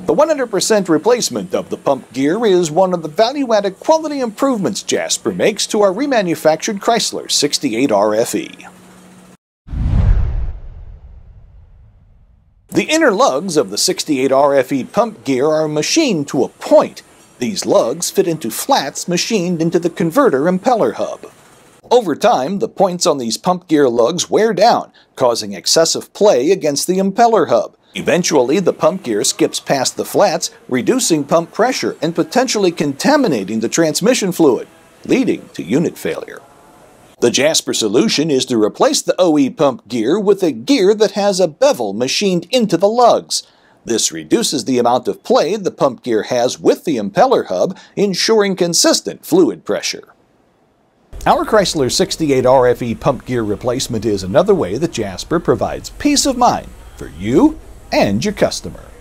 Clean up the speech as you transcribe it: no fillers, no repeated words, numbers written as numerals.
The 100% replacement of the pump gear is one of the value-added quality improvements Jasper makes to our remanufactured Chrysler 68RFE. The inner lugs of the 68RFE pump gear are machined to a point. These lugs fit into flats machined into the converter impeller hub. Over time, the points on these pump gear lugs wear down, causing excessive play against the impeller hub. Eventually, the pump gear skips past the flats, reducing pump pressure and potentially contaminating the transmission fluid, leading to unit failure. The Jasper solution is to replace the OE pump gear with a gear that has a bevel machined into the lugs. This reduces the amount of play the pump gear has with the impeller hub, ensuring consistent fluid pressure. Our Chrysler 68RFE pump gear replacement is another way that Jasper provides peace of mind for you and your customer.